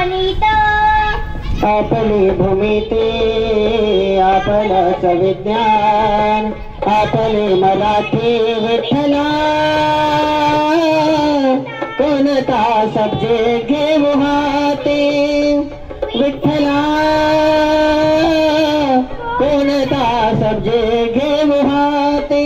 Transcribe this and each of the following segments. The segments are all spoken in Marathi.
गणित आपली भूमिती आपलंच विज्ञान आपली मराठी विठ्ठला कोणता सब्जेक्ट घेऊ हाती विठ्ठला कोणता सब्जेक्ट घेऊ हाती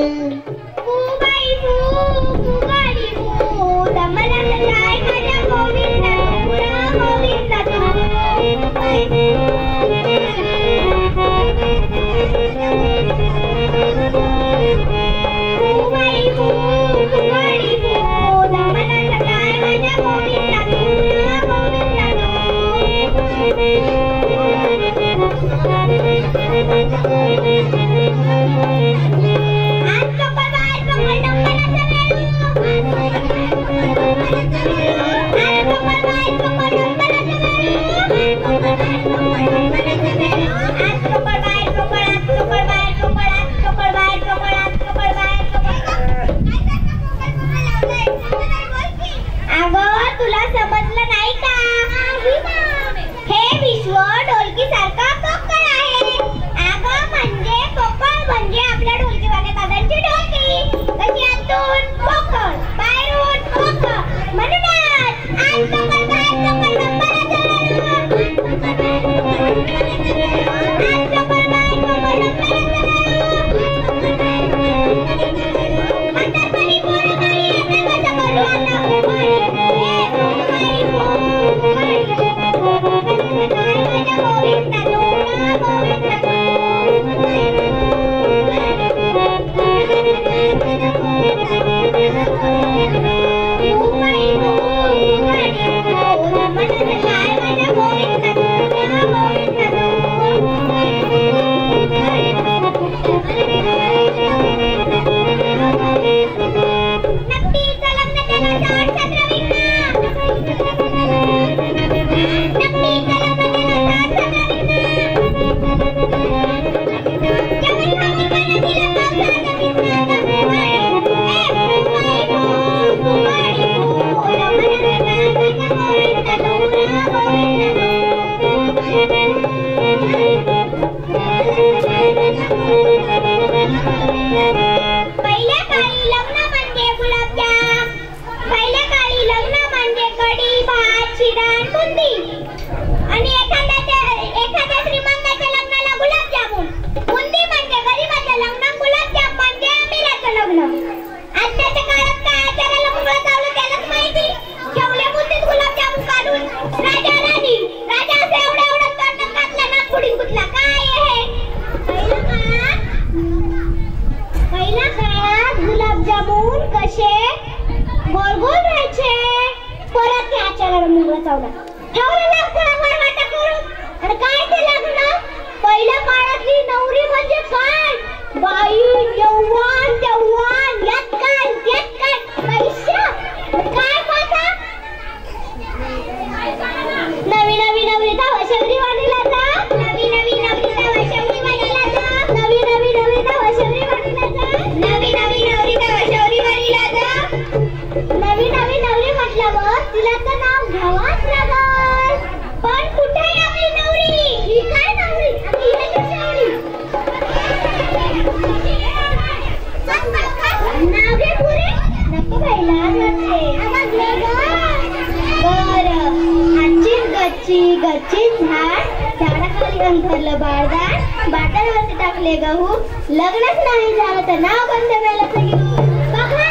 झाडाखाली अंथरलं बाळदान बाटावरती टाकले गहू लग्नच नाही झालं तर नाव बंद वेळेला घेऊ बघा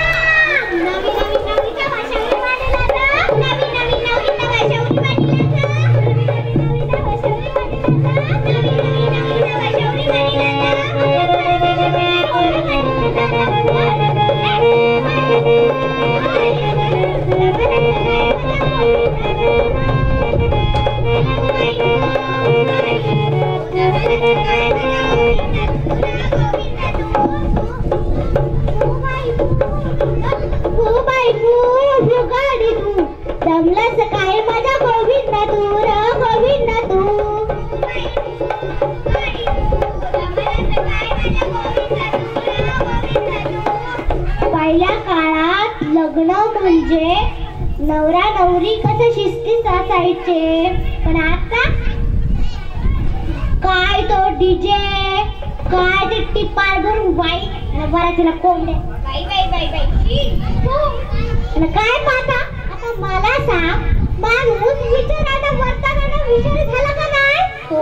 नवी नवी नवीच्या भाषावरी मांडला जा नवी नवी नवीच्या भाषावरी मांडला जा नवी नवी नवीच्या भाषावरी मांडला जा नवी नवी नवीच्या भाषावरी जमलाच काय माझा गोविंदा तू र गोविंदा तू पहिल्या काळात लग्न म्हणजे नवरा नवरी कसं शिस्तीत असायचे, पण आता काय तो डीजे, काय ते टिपार भरून बाई आणि बऱ्याच तिला कोंबड्या बाई बाई बाई बाई आणि काय पाहता. आता मला सांग, माणूस विचारायला वर्तनाला विचार झाला का नाही?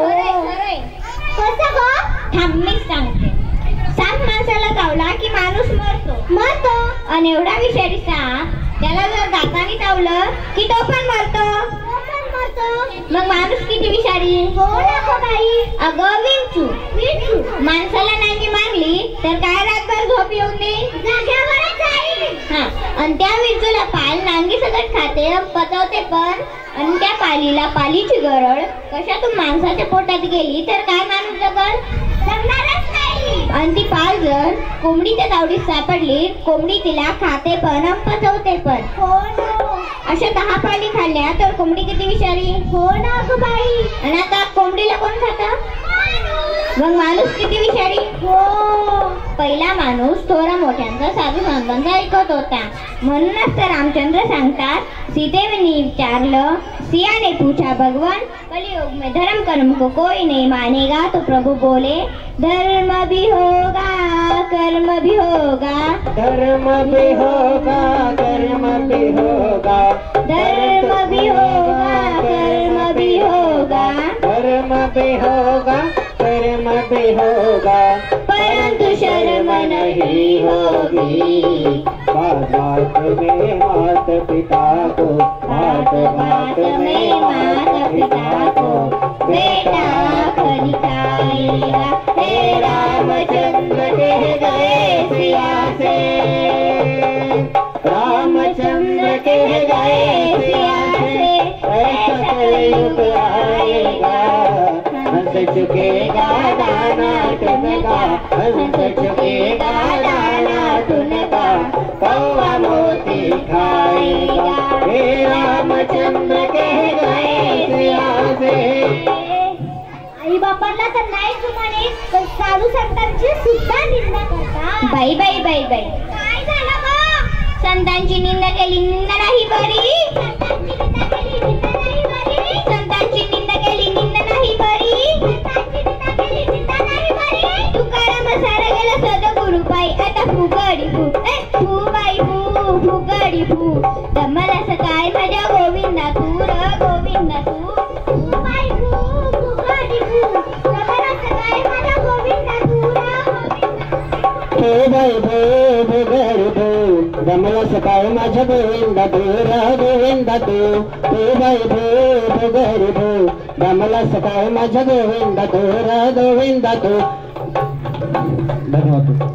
कसं ग? थांब मी सांगते. साप माणसाला चावला की माणूस मरतो आणि एवढा विषारी साप त्याला जर दाताने चावलं की तो पण मरतो. मग माणूस किती विषारी? हो ना गो बाई. अगं विंचू माणसाला नांगी मारली तर काय रातभर झोप येऊन दे? जाग्यावरच जाईल. हा, आणि त्या विंचूला पाल नांगी सगळं खाते, पचवते पण. आणि त्या पालीला पालीची गरळ कशातून माणसाच्या पोटात गेली तर काय माणूस जगणारच नाही. आणि ती पाल जर कोंबडीच्या तावडीत सापडली, कोंबडी तिला खाते पण पचवते पण. हो ना. अशा 10 पाली खाल्ल्या तर कोंबडी किती विषारी? हो ना गं बाई. आणि आता कोंबडीला कोण खातं? मग माणूस किती विषारी? हो. पहिला माणूस थोरा मोठ्यांचा साधू संतांचा ऐकत होता. म्हणूनच तर रामचंद्र सांगतात, सीतेने विचारलं, सिया ने पूछा भगवान, कलयुग में धर्म कर्म को कोई नहीं मानेगा तो प्रभु बोले, धर्म भी होगा कर्म भी होगा, धर्म भी होगा कर्म भी होगा, धर्म भी होगा कर्म भी होगा, धर्म भी होगा कर्म भी होगा, परंतु शर्म नहीं होगी। बात बात में मात पिता को, बात बात में मात पिता को बेटा दिखाएगा। हे रामचंद्र कह गए सिया से, रामचंद्र कह गए सिया से, ऐसा कलयुग आएगा, हंस चुकेगा दाना तुनका, हंस चुकेगा दाना तुनका, कौवा मोती खाएगा। हे रामचंद्र कह गए सिया से। आई बापाला तर नाही जुमाने, पण साधू संतांची सुद्धा निंदा करता। बाई बाई बाई बाई, काय झालं गं? संतांची निंदा केली, निंदा नाही बरी। संतांची निंदा केली, निंदा नाही बरी। तुकाराम सारा गेला सद्गुरु पायी, आता फुगडी फू, फू बाई फू, फुगडी फू। दमला सकाळ माझ्या गोविंदा तू र गोविंदा तू, फू बाई फू, फुगडी फू। दमला सकाळ माझ्या गोविंदा तू र गोविंदा तू, फुगडी फू, दमला सकाळ माझ्या गोविंदा तू र गोविंदा तू, फू बाई फू, फुगडी फू, दमला सकाळ माझ्या गोविंदा तू र गोविंदा तू। धन्यवाद।